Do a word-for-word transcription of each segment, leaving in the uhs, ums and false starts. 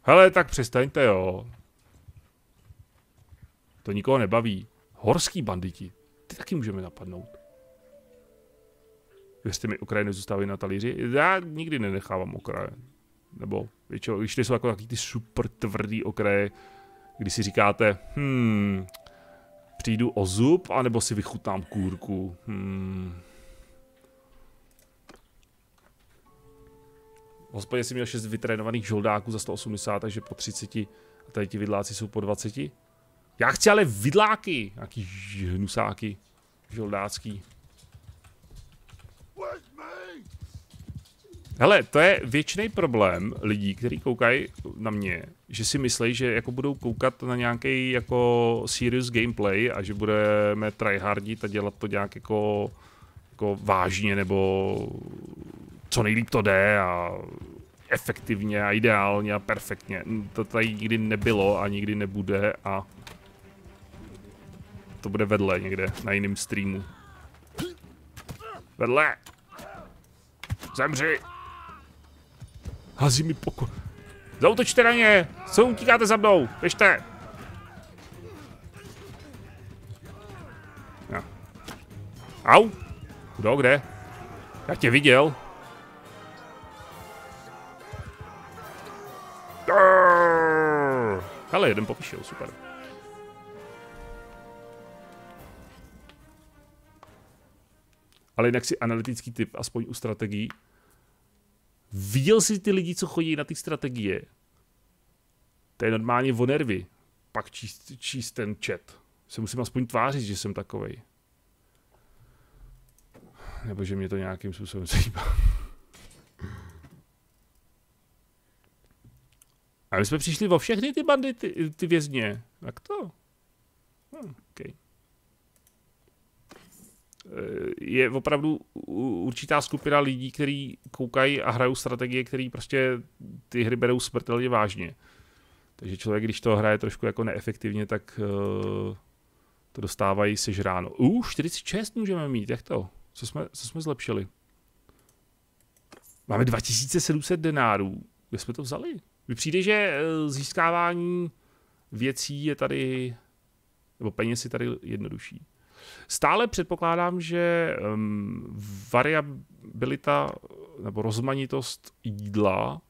Hele, tak přestaňte, jo. To nikoho nebaví. Horský banditi. Ty taky můžeme napadnout. Věřte mi, okraje nezůstávají na talíři. Já nikdy nenechávám okraje. Nebo většinou, když ty jsou jako taky ty super tvrdý okraje, kdy si říkáte, hmm, přijdu o zub, anebo si vychutnám kůrku. Hmm. V hospodě si měl šest vytrénovaných žoldáků za sto osmdesát, takže po třiceti, a tady ti vidláci jsou po dvaceti. Já chci ale vidláky, nějaký hnusáky, žoldácký. Hele, to je věčný problém lidí, kteří koukají na mě, že si myslí, že jako budou koukat na nějaký jako serious gameplay a že budeme tryhardit a dělat to nějak jako, jako vážně nebo co nejlíp to jde a efektivně a ideálně a perfektně. To tady nikdy nebylo a nikdy nebude a to bude vedle někde na jiném streamu. Vedle! Zemři! Hazí mi poko... Zautočte na ně! Co utíkáte za mnou? Běžte! No. Au! Kdo, kde? Já tě viděl. Hele, jeden popíšel, super. Ale jinak si analytický tip, aspoň u strategií. Viděl jsi ty lidi, co chodí na ty strategie? To je normálně o nervy. Pak číst, číst ten chat. Se musím aspoň tvářit, že jsem takovej. Nebo že mě to nějakým způsobem zajímá. A my jsme přišli o všechny ty bandy, ty, ty vězně. Jak to? Hm, okay. Je opravdu určitá skupina lidí, kteří koukají a hrajou strategie, který prostě ty hry berou smrtelně vážně. Takže člověk, když to hraje trošku jako neefektivně, tak uh, to dostávají sežráno. Uh, čtyřicet šest můžeme mít, jak to? Co jsme, co jsme zlepšili? Máme dva tisíce sedm set denárů. Kde jsme to vzali? Mně přijde, že získávání věcí je tady, nebo peněz je tady jednodušší. Stále předpokládám, že um, variabilita nebo rozmanitost jídla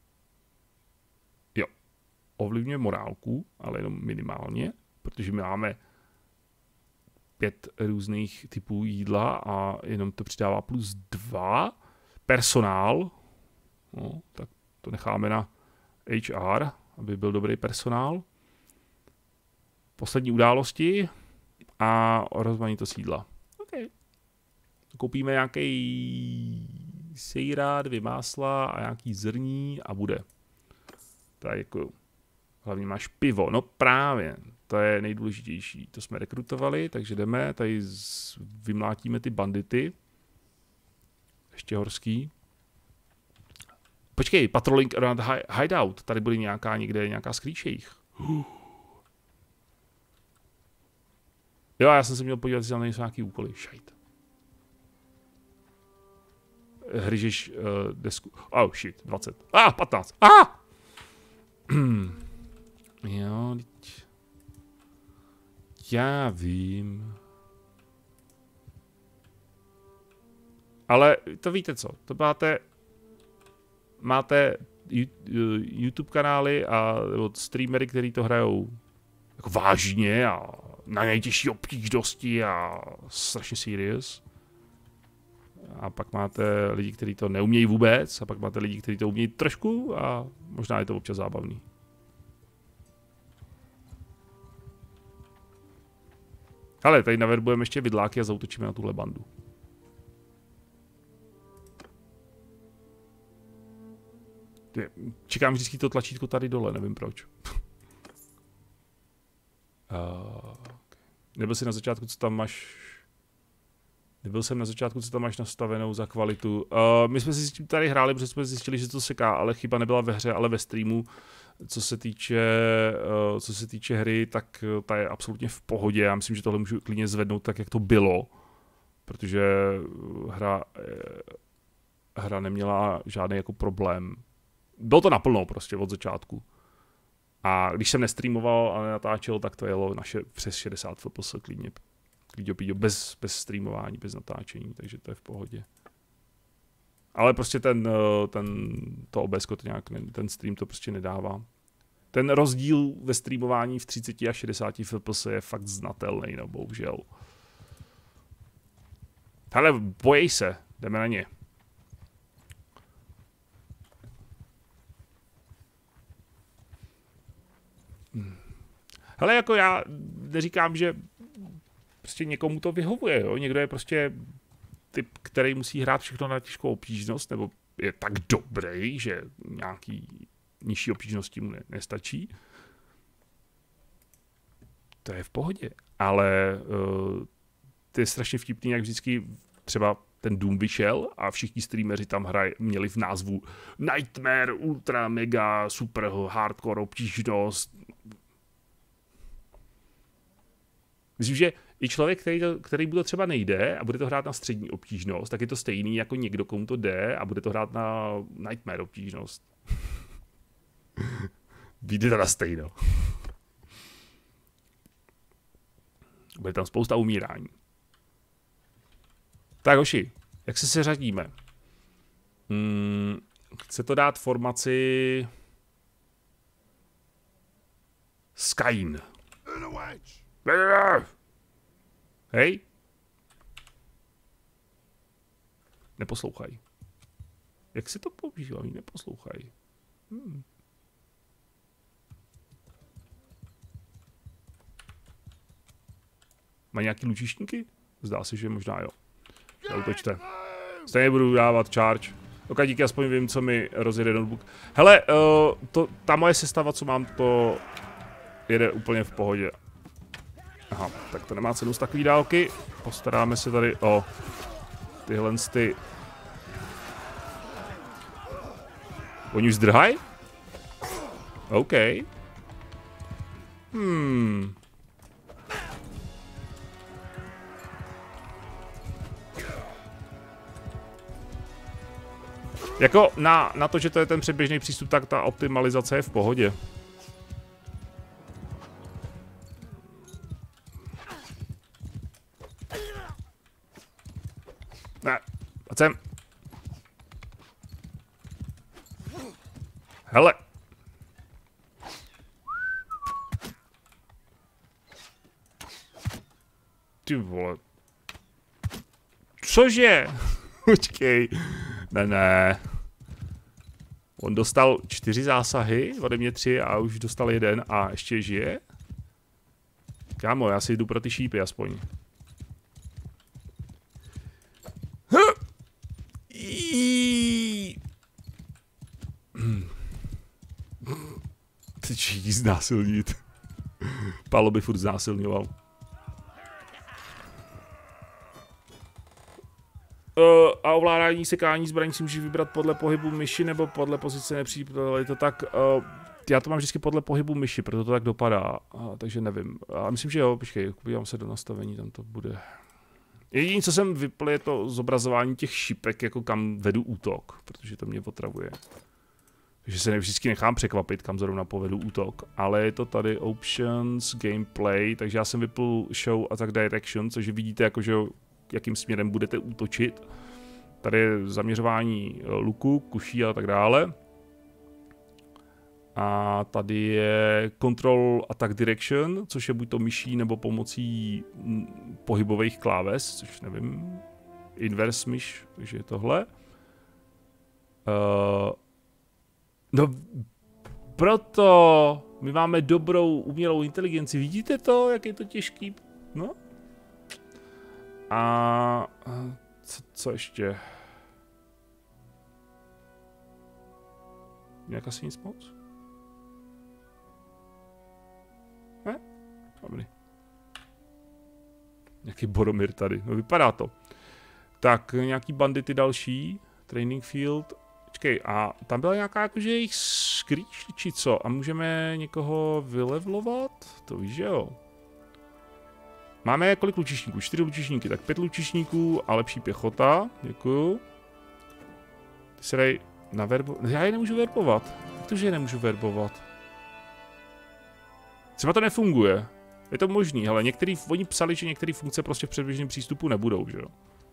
jo, ovlivňuje morálku, ale jenom minimálně, protože my máme pět různých typů jídla a jenom to přidává plus dva. Personál, no, tak to necháme na H R, aby byl dobrý personál. Poslední události a rozmanitost jídla. Okay. Koupíme nějaký sejra, dvě másla a nějaký zrní a bude. Tak jako, hlavně máš pivo. No právě, to je nejdůležitější. To jsme rekrutovali, takže jdeme, tady z, vymlátíme ty bandity. Ještě horský. Počkej, patrolling around hideout. Tady bude nějaká někde, nějaká skrýšejch. Uh. Jo, já jsem se měl podívat, jestli tam nejsou nějaký úkoly. Šajt. Hryžeš uh, desku. Oh, shit, dvacet. Ah, patnáct. Ah! Jo, teď. Já vím. Ale to víte co, to máte, máte YouTube kanály a streamery, který to hrajou jako vážně a na nejtěžší obtížnosti a strašně serious. A pak máte lidi, kteří to neumějí vůbec, a pak máte lidi, kteří to umějí trošku a možná je to občas zábavný. Ale tady naverbujeme ještě vidláky a zautočíme na tuhle bandu. Čekám vždycky to tlačítko tady dole, nevím proč. uh, okay. Nebyl jsi na začátku, co tam máš... Nebyl jsem na začátku, co tam máš nastavenou za kvalitu. Uh, my jsme si s tím tady hráli, protože jsme zjistili, že to seká, ale chyba nebyla ve hře, ale ve streamu. Co se týče, uh, co se týče hry, tak ta je absolutně v pohodě. Já myslím, že tohle můžu klidně zvednout tak, jak to bylo. Protože hra, hra neměla žádný jako problém. Bylo to naplno prostě od začátku. A když jsem nestreamoval a nenatáčel, tak to jelo naše přes šedesát F P S klidně. Klidně bez, bez streamování, bez natáčení, takže to je v pohodě. Ale prostě ten, ten, to O B S, to nějak, ten stream to prostě nedává. Ten rozdíl ve streamování v třicet a šedesáti F P S je fakt znatelný, no bohužel. Hele, bojej se, jdeme na ně. Hmm. Hele, jako já neříkám, že prostě někomu to vyhovuje, jo? Někdo je prostě typ, který musí hrát všechno na těžkou obtížnost, nebo je tak dobrý, že nějaký nižší obtížnosti mu ne, nestačí. To je v pohodě. Ale uh, to je strašně vtipný, jak vždycky třeba ten Doom vyšel a všichni streameři tam hraj, měli v názvu Nightmare, ultra, mega, super, hardcore, obtížnost. Myslím, že i člověk, který, to, který bude třeba nejde a bude to hrát na střední obtížnost, tak je to stejný jako někdo, komu to jde a bude to hrát na Nightmare obtížnost. Vyjde teda stejno. Bude tam spousta umírání. Tak hoši, jak se seřadíme? Hmm, chce to dát formaci Skyn. Hej. Neposlouchaj. Jak se to používá? Neposlouchaj. Hmm. Má nějaký lučišníky? Zdá se, že možná jo. Neutočte. Stejně budu dávat charge. Ok, díky, aspoň vím, co mi rozjede notebook. Hele, uh, to, ta moje sestava, co mám, to jede úplně v pohodě. Aha, tak to nemá cenu z takový dálky. Postaráme se tady o tyhle ty. Oni už zdrhají? OK. Hmm. Jako na, na to, že to je ten předběžný přístup, tak ta optimalizace je v pohodě. Ne, pojď sem. Hele. Ty vole. Cože? Počkej. Ne, ne. On dostal čtyři zásahy, ode mě tři a už dostal jeden a ještě žije? Kámo, já si jdu pro ty šípy aspoň. Ty jí znásilnit. Pálo by furt znásilňoval. Uh, a ovládání sekání zbraní si můžeš vybrat podle pohybu myši nebo podle pozice nepřítele. Je to tak, uh, já to mám vždycky podle pohybu myši, proto to tak dopadá, uh, takže nevím. A myslím, že jo, počkej, podívám se do nastavení, tam to bude. Jediné, co jsem vypl, je to zobrazování těch šipek, jako kam vedu útok, protože to mě otravuje. Takže se ne, vždycky nechám překvapit, kam zrovna povedu útok, ale je to tady Options, Gameplay, takže já jsem vypl Show Attack Direction, což vidíte, jakože jakým směrem budete útočit. Tady je zaměřování luku, kuší a tak dále. A tady je Control Attack Direction, což je buď to myší nebo pomocí pohybových kláves, což nevím. Inverse myš, takže je tohle. Uh, no, proto my máme dobrou umělou inteligenci. Vidíte to, jak je to těžký? No. A co, co ještě? Nějak asi nic moc? Ne? Dobrý. Nějaký Boromir tady, no vypadá to. Tak, nějaký bandity další, training field. Počkej, a tam byla nějaká jakože jejich screech, či co? A můžeme někoho vylevlovat? To víš, že jo? Máme kolik lučišníků? Čtyři lučišníky, tak pět lučišníků a lepší pěchota. Děkuju. Ty se dej na verbo... Já je nemůžu verbovat. Jak to, že je nemůžu verbovat? Třeba to nefunguje. Je to možný, ale některý, oni psali, že některé funkce prostě v předběžném přístupu nebudou, že jo.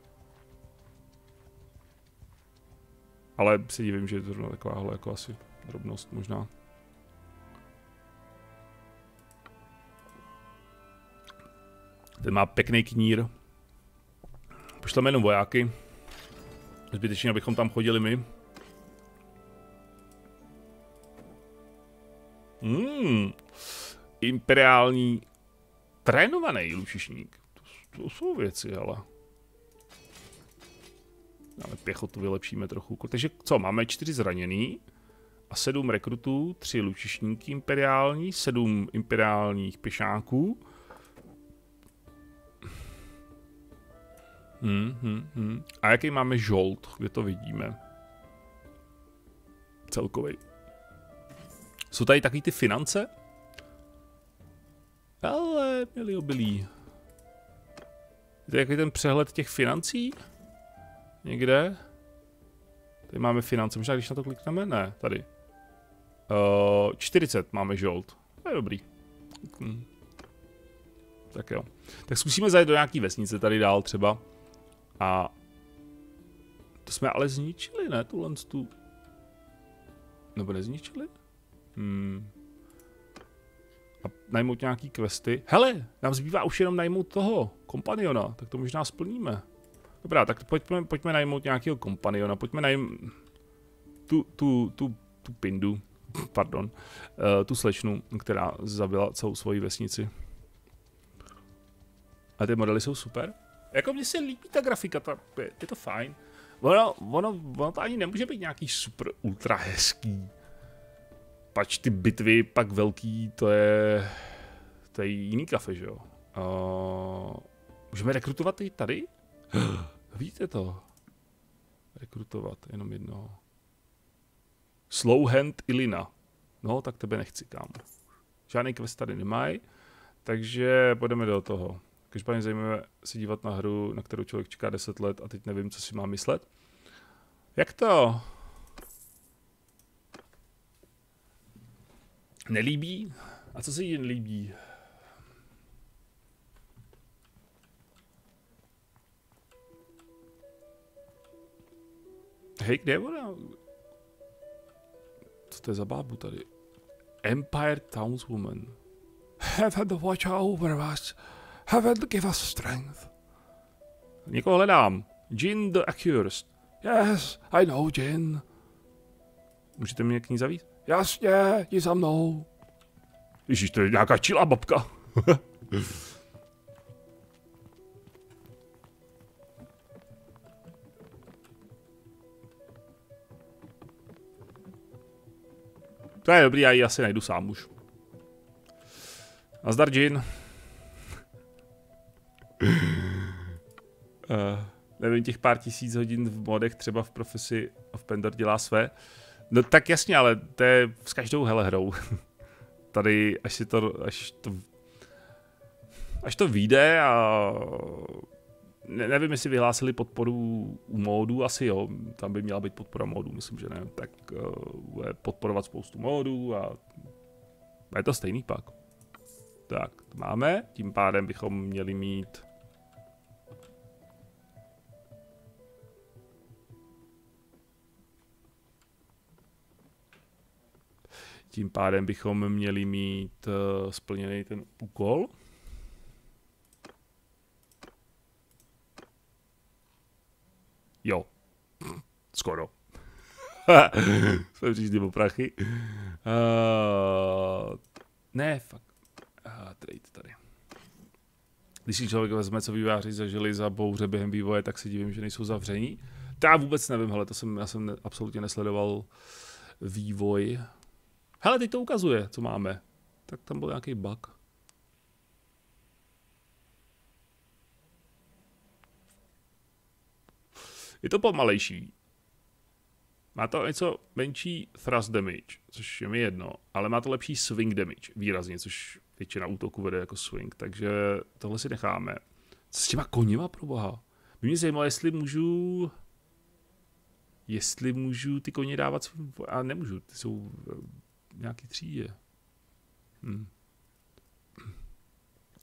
Ale si divím, že je to takováhle jako asi drobnost možná. Ten má pěkný knír. Pošleme jenom vojáky. Zbytečně, abychom tam chodili my. Hmm. Imperiální trénovaný lučišník. To, to jsou věci, ale. Ale pěchotu vylepšíme trochu. Takže co, máme čtyři zraněný a sedm rekrutů, tři lučišníky imperiální, sedm imperiálních pěšáků. Hmm, hmm, hmm. A jaký máme žolt, kde to vidíme? Celkový. Jsou tady takový ty finance? Ale, milí obilí. Je to jaký ten přehled těch financí? Někde? Tady máme finance, možná když na to klikneme? Ne, tady. Uh, čtyřicet máme žolt. To je dobrý. Hm. Tak jo. Tak zkusíme zajít do nějaký vesnice tady dál třeba. A to jsme ale zničili, ne? Tuhle tu... Nebo nezničili? Hmm. A najmout nějaký questy. Hele, nám zbývá už jenom najmout toho kompaniona, tak to možná splníme. Dobrá, tak pojďme, pojďme najmout nějakého kompaniona, pojďme najmout tu, tu, tu, tu pindu, pardon, uh, tu slečnu, která zabila celou svoji vesnici. A ty modely jsou super. Jako mně se líbí ta grafika, ta, je, je to fajn. Ono, ono, ono to ani nemůže být nějaký super ultra hezký. Pač ty bitvy pak velký, to je, to je jiný kafe, že jo. Uh, můžeme rekrutovat i tady? Víte to? Rekrutovat jenom jednoho. Slowhand Ilina. No, tak tebe nechci, kámo. Žádný quest tady nemají, takže půjdeme do toho. Každopádně zajímavé se dívat na hru, na kterou člověk čeká deset let a teď nevím, co si má myslet. Jak to? Nelíbí? A co se jí líbí? Hej, kde je ona? Co to je za bábu tady? Empire Townswoman. Heaven watch over us. Heaven give us strength. Někoho hledám. Jin the Accursed. Yes, I know Jin. Můžete mě k ní zavít? Jasně, jdi za mnou. Ježíš, to je nějaká čilá babka. To je dobrý, já ji asi najdu sám už. Nazdar, Jin. uh, nevím, těch pár tisíc hodin v modech třeba v profesi of Pendor dělá své. No tak jasně, ale to je s každou hele hrou. Tady, až si to, až to, až to vyjde a ne, nevím, jestli vyhlásili podporu u módů, asi jo, tam by měla být podpora módů, myslím, že ne, tak uh, bude podporovat spoustu módů a je to stejný pak. Tak, to máme, tím pádem bychom měli mít tím pádem bychom měli mít uh, splněný ten úkol. Jo, skoro. Jsme přišli o prachy. Uh, ne, fakt. Uh, trade tady. Když si člověk vezme, co vývojáři zažili za bouře během vývoje, tak si divím, že nejsou zavření. To já vůbec nevím, hele, to jsem, já jsem ne, absolutně nesledoval vývoj. Hele, teď to ukazuje, co máme. Tak tam byl nějaký bug. Je to pomalejší. Má to něco menší thrust damage, což je mi jedno, ale má to lepší swing damage, výrazně, což většina útoku vede jako swing, takže tohle si necháme. Co s těma koněma, proboha? By mě zajímalo, jestli můžu... Jestli můžu ty koně dávat... A nemůžu, ty jsou v nějaký třídě. Hm.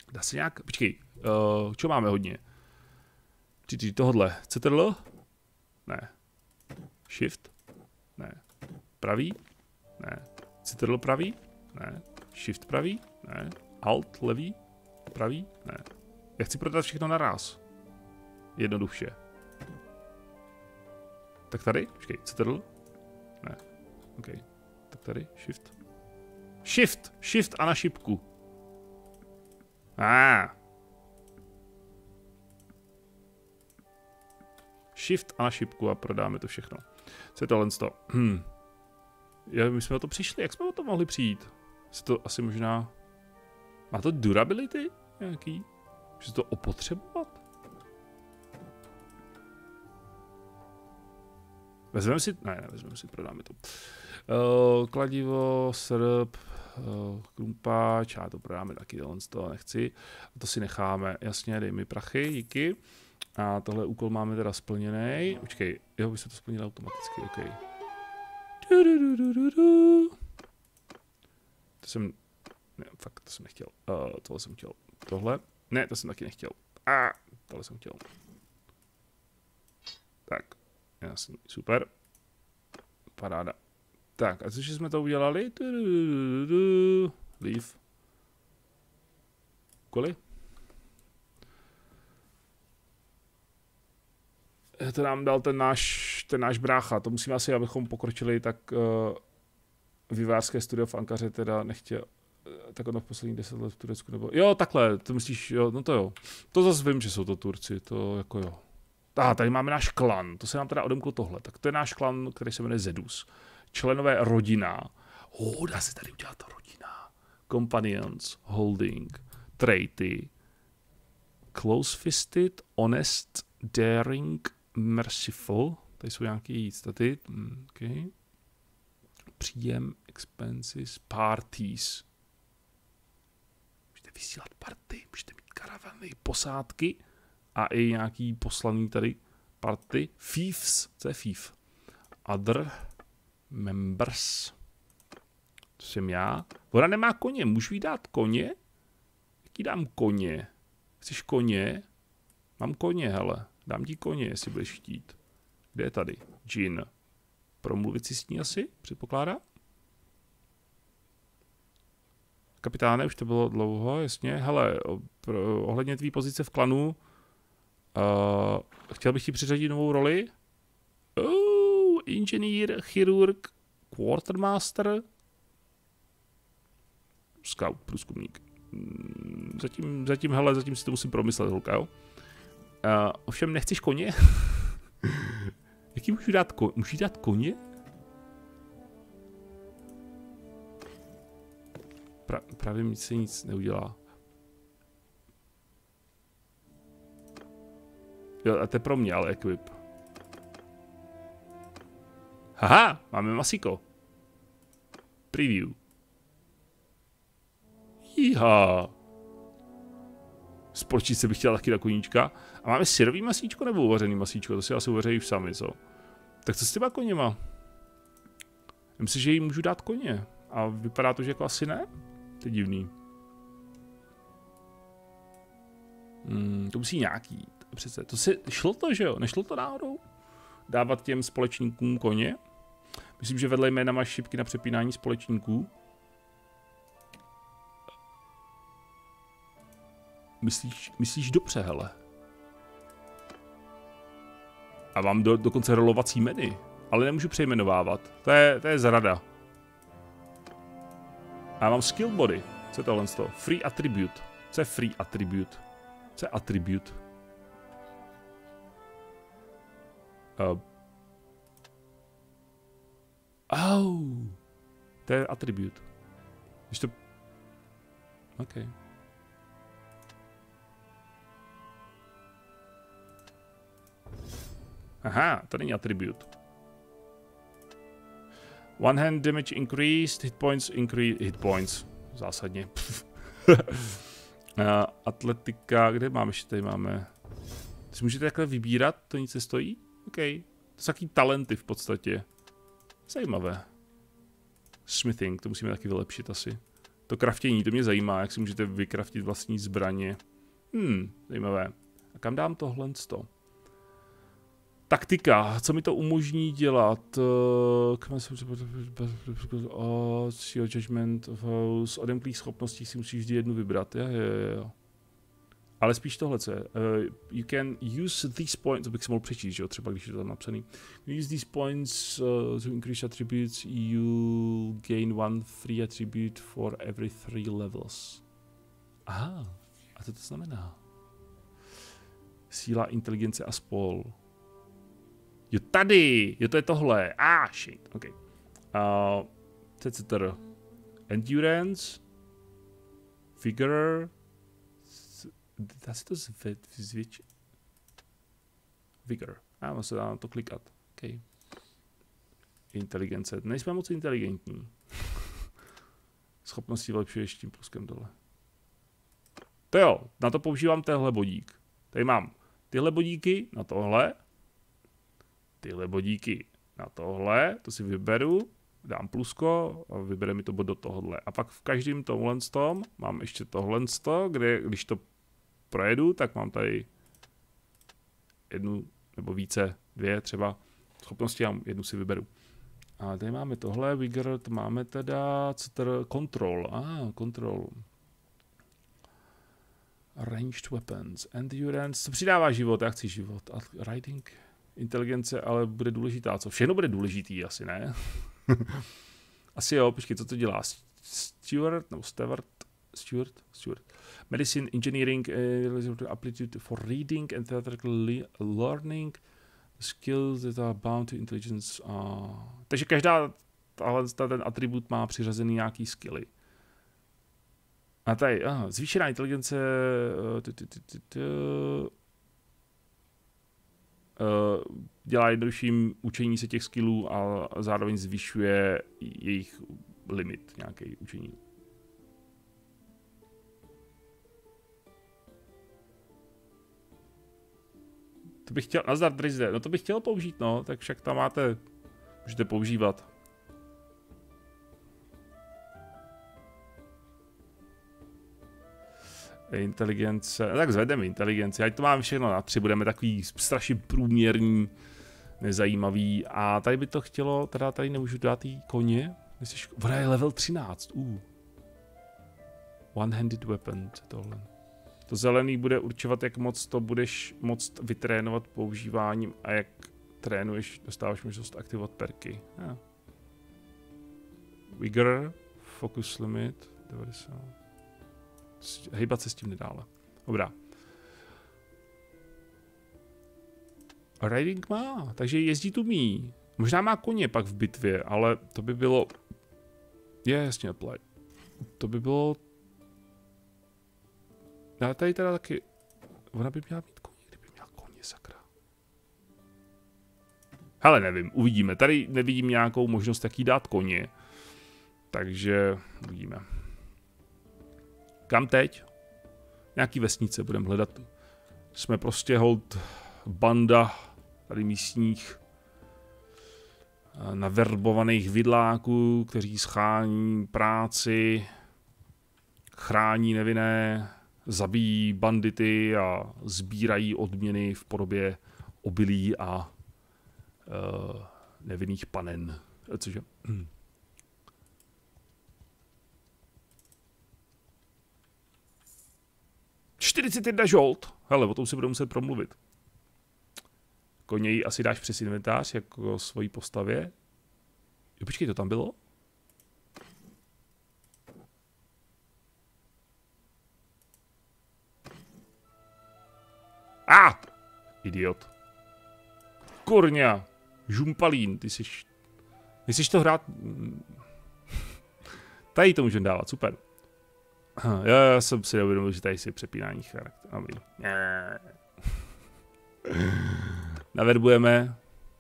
Dá se nějak, počkej, uh, čo máme hodně? Či tohle, Ctrl? Ne. Shift? Ne. Pravý? Ne. Ctrl pravý? Ne. Shift pravý? Ne. Alt levý? Pravý? Ne. Já chci prodat všechno naraz. Jednoduše. Tak tady? Počkej, Ctrl? Ne. OK. Tak tady, Shift. Shift! Shift a na šipku. Ah. Shift a na šipku a prodáme to všechno. Co je tohle z toho? Hm. Já, my jsme o to přišli, jak jsme o to mohli přijít? Je to asi možná... Má to durability nějaký? Může to opotřebovat? Vezmeme si... Ne, ne, vezmeme si, prodáme to. Uh, kladivo, srp, uh, krumpáč, a to prodáme taky, tohle z toho nechci. A to si necháme, jasně, dej mi prachy, díky. A tohle úkol máme teda splněný. Počkej, jo, by se to splnilo automaticky, OK. Du, du, du, du, du. To jsem... Ne, fakt, to jsem nechtěl. Uh, tohle jsem chtěl. Tohle? Ne, to jsem taky nechtěl. A ah, tohle jsem chtěl. Tak, jasný, super. Paráda. Tak, a což jsme to udělali? Du, du, du, du. Leave. Koli? To nám dal ten náš, ten náš brácha. To musíme asi, abychom pokročili, tak uh, vývojářské studio v Ankaře teda nechtěl. Tak ono v posledních deset let v Turecku nebo... Jo, takhle, to myslíš, jo, no to jo. To zase vím, že jsou to Turci, to jako jo. Ah, tady máme náš klan, to se nám teda odemklo tohle. Tak to je náš klan, který se jmenuje Zedus. Členové rodina. Oh, dá se tady udělat rodina. Companions, holding, traity, close-fisted, honest, daring, merciful. Tady jsou nějaký staty. Okay. Příjem, expenses, parties. Můžete vysílat party, můžete mít karavany, posádky a i nějaký poslaný tady party. Thieves, co je thief? Other members. To jsem já. Ona nemá koně, můžu jí dát koně? Jaký dám koně? Chceš koně? Mám koně, hele. Dám ti koně, jestli budeš chtít. Kde je tady? Džin. Promluvit si s ní asi, předpokládá? Kapitáne, už to bylo dlouho, jasně. Hele, pro, ohledně tvý pozice v klanu, uh, chtěl bych ti přiřadit novou roli. Oh, inženýr, chirurg, quartermaster, scout, průzkumník. Zatím, zatím, hele, zatím si to musím promyslet, holka, jo? Uh, ovšem, nechceš koně? Jaký můžu dát koně? Můžu dát koně? Pra, právě mi se nic neudělá. Jo, a to je pro mě, ale equip. Haha, máme masíko. Preview. Jíha. Spolčit se bych chtěl taky na koníčka. A máme syrový masíčko nebo uvařený masíčko? To si asi uvařejí v sami, co? Tak co s těma koněma? Myslím, že jí můžu dát koně. A vypadá to, že jako asi ne? To je divný. Hmm, to musí nějaký. Přece, to se, šlo to, že jo? Nešlo to náhodou? Dávat těm společníkům koně? Myslím, že vedle jména máš šipky na přepínání společníků. Myslíš, myslíš dobře, hele. A mám do, dokonce rolovací menu, ale nemůžu přejmenovávat. To je, to je zrada. A já mám skill body. Co je tohle z toho? Free attribute. Co je free attribute? Co je attribute? Uh. Oh. To je attribute. Když to... OK. Aha, to není attribute. One hand damage increased, hit points increased, hit points, zásadně. uh, atletika, kde máme, ještě tady máme. Si můžete takhle vybírat, to nic nestojí? OK, to jsou taky talenty v podstatě. Zajímavé. Smithing, to musíme taky vylepšit asi. To kraftění, to mě zajímá, jak si můžete vykraftit vlastní zbraně. Hmm, zajímavé. A kam dám tohle? Taktika, co mi to umožní dělat? Your judgment of z odemklých schopností si musíš vždy jednu vybrat. Jo, jo, jo. Ale spíš tohle, co je. Uh, you can use these points, to bych si mohl přečíst, že jo, třeba když je to tam napsaný. Use these points uh, to increase attributes, you gain one free attribute for every three levels. Aha, a co to znamená? Síla, inteligence a spol. Jo, tady! Jo, to je tohle. Ah, shit, ok. Uh, Cetr. Endurance. Figure. Dá se to zvětšit? Vigor. A mám se dá na to klikat. Ok. Inteligence. Nejsme moc inteligentní. Schopnosti vylepšuješ tím pluskem dole. To jo, na to používám tenhle bodík. Tady mám tyhle bodíky na tohle. Tyhle bodíky na tohle. To si vyberu. Dám plusko a vybere mi to bod do tohohle. A pak v každém tomhle tom mám ještě tohle, kde když to projedu, tak mám tady jednu nebo více, dvě třeba schopnosti a jednu si vyberu. A tady máme tohle, Vigor, to máme teda ctr, control, a ah, control. Ranged weapons, endurance, co přidává život, já chci život, riding, inteligence, ale bude důležitá, co? Všechno bude důležitý, asi ne? Asi jo, počkej, co to dělá? Steward, nebo Steward, Steward, Steward. Medicine, engineering, uh, aptitude for reading and theatrical learning, skills that are bound to intelligence. Uh. Takže každá tahle, ten atribut má přiřazený nějaký skilly. A tady, aha, zvýšená inteligence uh, t, t, t, t, t, uh, dělá jednodušším učení se těch skillů a zároveň zvyšuje jejich limit nějaký učení. To bych chtěl, nazdar Drizde, no to bych chtěl použít, no, tak však tam máte, můžete používat. Inteligence, no tak zvedeme inteligenci, ať to máme všechno na tři, budeme takový strašně průměrný, nezajímavý a tady by to chtělo, teda tady nemůžu dát jí koně, voda je level třináct, uh. One-handed weapon, tohle. To zelený bude určovat, jak moc to budeš moct vytrénovat používáním a jak trénuješ, dostáváš možnost aktivovat perky. Yeah. Vigor, focus limit, devadesát. Hejbat se s tím nedále. Dobrá. Riding má, takže jezdí tu mí. Možná má koně pak v bitvě, ale to by bylo... Je, jasně, apply. To by bylo... Já tady teda taky... Ona by měla mít koně, kdyby měla koně, sakra. Hele, nevím, uvidíme. Tady nevidím nějakou možnost, jak jí dát koně. Takže uvidíme. Kam teď? Nějaký vesnice budeme hledat. Jsme prostě hold banda tady místních naverbovaných vidláků, kteří schání práci, chrání nevinné, zabíjí bandity a sbírají odměny v podobě obilí a uh, nevinných panen. Cože? čtyřicet jedna žolt. Hele, o tom si budu muset promluvit. Koně jí asi dáš přes inventář jako svojí postavě. Jo, počkej, to tam bylo? A! Ah! Idiot. Kurňa. Žumpalín, ty jsi... Myslíš to hrát... Tady to můžeme dávat, super. Já, já jsem si neuvědomil, že tady si přepínání charakter. Naverbujeme.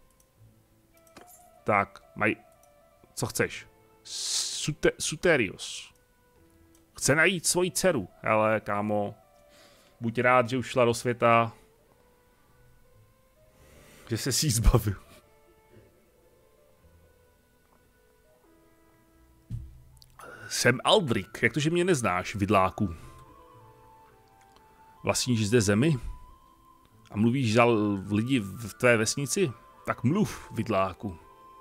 Tak, maj... Co chceš? Sute, Suterius. Chce najít svoji dceru. Hele, kámo. Buď rád, že už šla do světa. Že se si jí zbavil. jsem Aldrik. Jak to, že mě neznáš, vidláku? Vlastníš zde zemi? A mluvíš za lidi v tvé vesnici? Tak mluv, vidláku.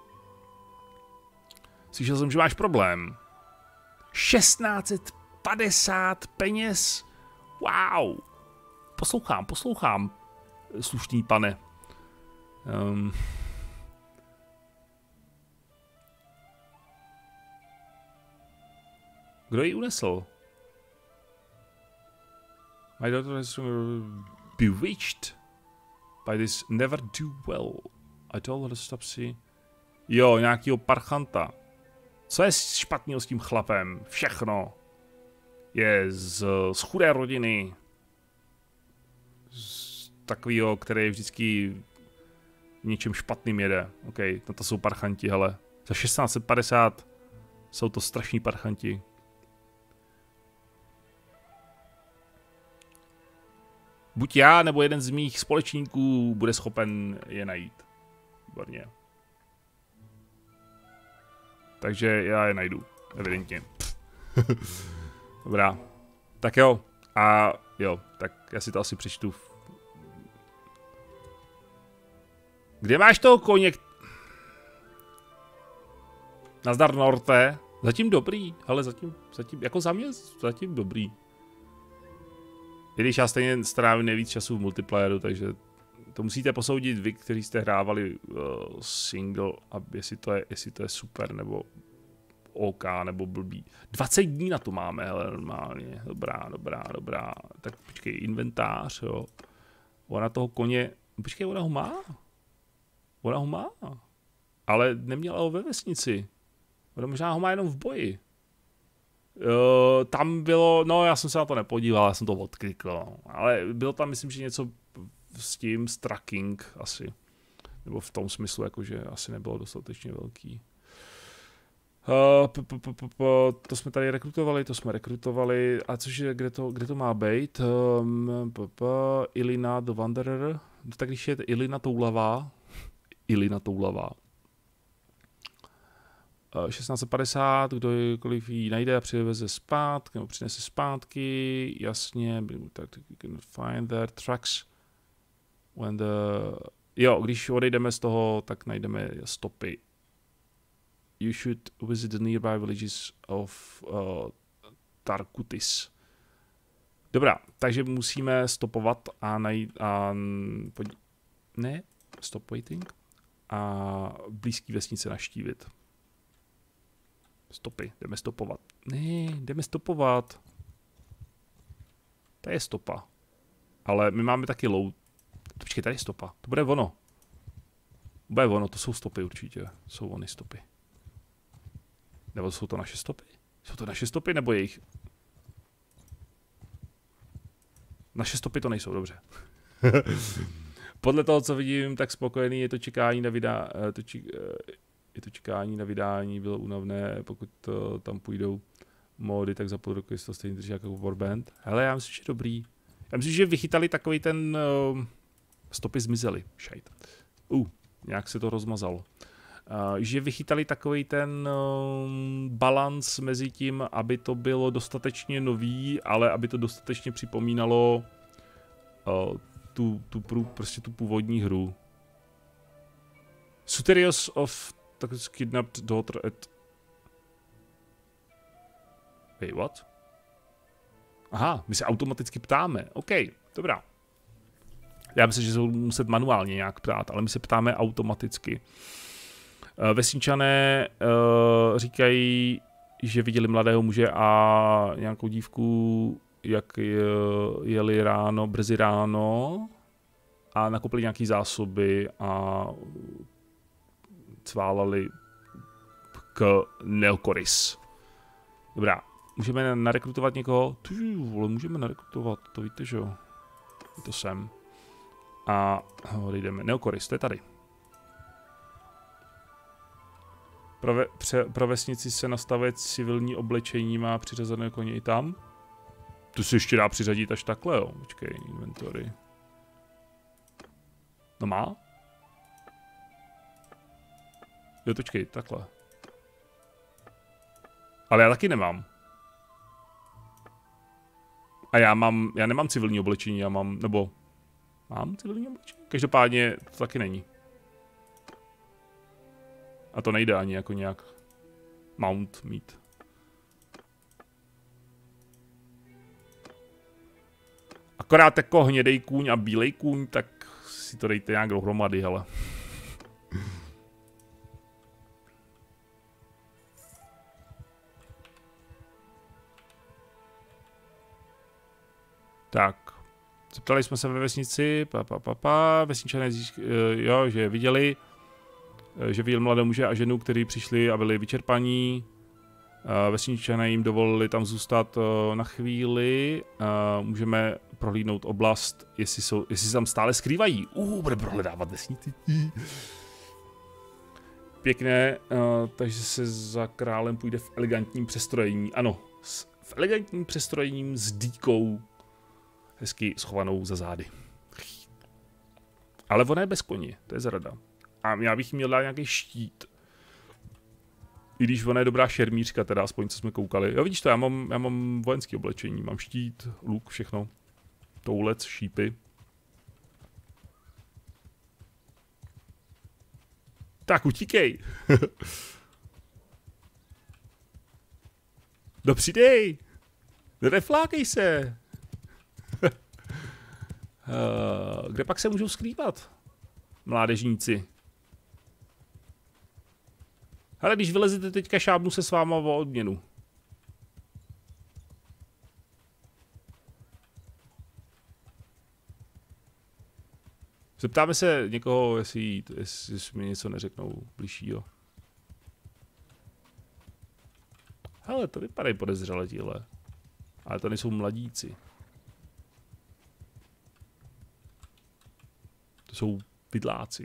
Slyšel jsem, že máš problém. šestnáct set padesát peněz? Wow. Poslouchám, poslouchám, slušný pane. Um. Kdo ji unesl? My daughter is bewitched by this never do well. I told her to stop see. Jo, nějakýho parchanta. Co je špatného s tím chlapem? Všechno. Je z, z chudé rodiny. Z takovýho, který vždycky něčem špatným jede. OK, no to jsou parchanti, hele. Za šestnáct set padesát jsou to strašní parchanti. Buď já, nebo jeden z mých společníků bude schopen je najít. Výborně. Takže já je najdu, evidentně. Dobrá. Tak jo. A jo, tak já si to asi přečtu. Kde máš toho koně? Nazdar, Norte. Zatím dobrý, ale zatím, zatím, jako za mě, zatím dobrý. I když já stejně strávím nejvíc času v multiplayeru, takže to musíte posoudit vy, kteří jste hrávali uh, single, a jestli to, je, jestli to je super, nebo OK, nebo blbý. dvacet dní na to máme, hele, normálně. Dobrá, dobrá, dobrá. Tak počkej, inventář, jo. Ona toho koně, počkej, ona ho má. Ona ho má. Ale neměla ho ve vesnici. Ona možná ho má jenom v boji. Uh, tam bylo, no já jsem se na to nepodíval, já jsem to odklikl, ale bylo tam, myslím, že něco s tím, s tracking asi, nebo v tom smyslu, jakože asi nebylo dostatečně velký. Uh, p, p, p, p, p, to jsme tady rekrutovali, to jsme rekrutovali, a cože, kde to, kde to má být? Um, p, p, Ilina the Wanderer, tak když je Ilina toulavá, Ilina toulavá. šestnáct set padesát, kdokoliv ji najde a přiveze zpátky, nebo přinese zpátky, jasně, tak you can find their tracks when the... Jo, když odejdeme z toho, tak najdeme stopy. You should visit the nearby villages of uh, Tarkutis. Dobrá, takže musíme stopovat a najít... A, podí... Ne, stop waiting. A blízký vesnice naštívit. Stopy, jdeme stopovat. Ne, jdeme stopovat. To je stopa. Ale my máme taky low. Počkej, tady je stopa. To bude ono. Bude ono, to jsou stopy určitě. Jsou ony stopy. Nebo jsou to naše stopy? Jsou to naše stopy nebo jejich? Naše stopy to nejsou, dobře. Podle toho, co vidím, tak spokojený je to čekání na vydání. To či... Je to čekání na vydání, bylo únavné, pokud to, tam půjdou módy, tak za půl roku je to stejně drží jako Warband. Hele, já myslím, že dobrý. Já myslím, že vychytali takový ten... Uh, stopy zmizely. Šajt. Uh, nějak se to rozmazalo. Uh, že vychytali takový ten uh, balans mezi tím, aby to bylo dostatečně nový, ale aby to dostatečně připomínalo uh, tu, tu, prů, prostě tu původní hru. Suterios of tak kidnapped daughter at... Wait, what? Aha, my se automaticky ptáme. OK, dobrá. Já myslím, že se budu muset manuálně nějak ptát, ale my se ptáme automaticky. Uh, vesničané uh, říkají, že viděli mladého muže a nějakou dívku, jak jeli ráno, brzy ráno a nakopili nějaký zásoby a cválali k Neokoris. Dobrá, můžeme narekrutovat někoho? Ty vole, můžeme narekrutovat, to víte, že jo? Je to sem. A odejdeme. Neokoris, to je tady. Pro, ve, pře, pro vesnici se nastavuje civilní oblečení, má přiřazené koně i tam. Tu se ještě dá přiřadit až takhle, jo. Počkej, inventory. No má? Jo, počkej, takhle. Ale já taky nemám. A já mám, já nemám civilní oblečení, já mám, nebo mám civilní oblečení? Každopádně to taky není. A to nejde ani jako nějak mount mít. Akorát jako hnědej kůň a bílej kůň, tak si to dejte nějak dohromady, hele. Tak. Zeptali jsme se ve vesnici, pa, pa, pa, pa. Vesničané, jo, že viděli, že viděl mladé muže a ženu, kteří přišli a byli vyčerpaní. Vesničané jim dovolili tam zůstat na chvíli. Můžeme prohlídnout oblast, jestli, jsou, jestli se tam stále skrývají. Uh, bude prohledávat vesnici. Pěkné, takže se za králem půjde v elegantním přestrojení. Ano, v elegantním přestrojením s dýkou. Hezky schovanou za zády. Ale ona je bez koně, to je zrada. A já bych měl dát nějaký štít. I když ona je dobrá šermířka, teda aspoň co jsme koukali. Jo, vidíš to, já mám, já mám vojenské oblečení, mám štít, luk, všechno. Toulec, šípy. Tak utíkej. No přidej. Neflákej se. Kde pak se můžou skrývat mládežníci? Hele, když vylezete teďka, šábnu se s váma o odměnu. Zeptáme se někoho, jestli, jestli, jestli mi něco neřeknou bližšího. Hele, to vypadají podezřele tíhle. Ale to nejsou mladíci. To jsou bydláci.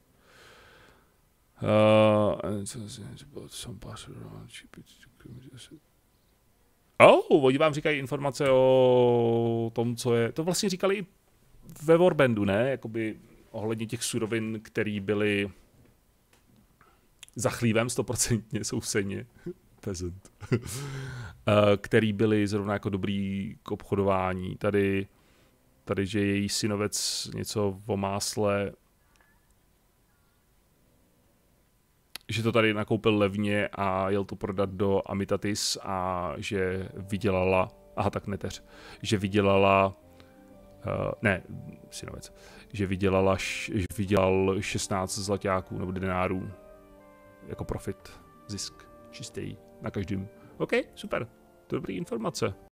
Oh, oni vám říkají informace o tom, co je. To vlastně říkali i ve Warbandu, ne? Jakoby ohledně těch surovin, které byly za chlívem stoprocentně sousedně. Peasant. Který byly zrovna jako dobrý k obchodování. Tady, tady, že její synovec něco o másle, že to tady nakoupil levně a jel to prodat do Amitatis a že vydělala, aha, tak neteř, že vydělala, uh, ne, synovec, že vydělala, že vydělal šestnáct zlaťáků nebo denárů jako profit, zisk, čistý na každém. OK, super, to dobrý informace.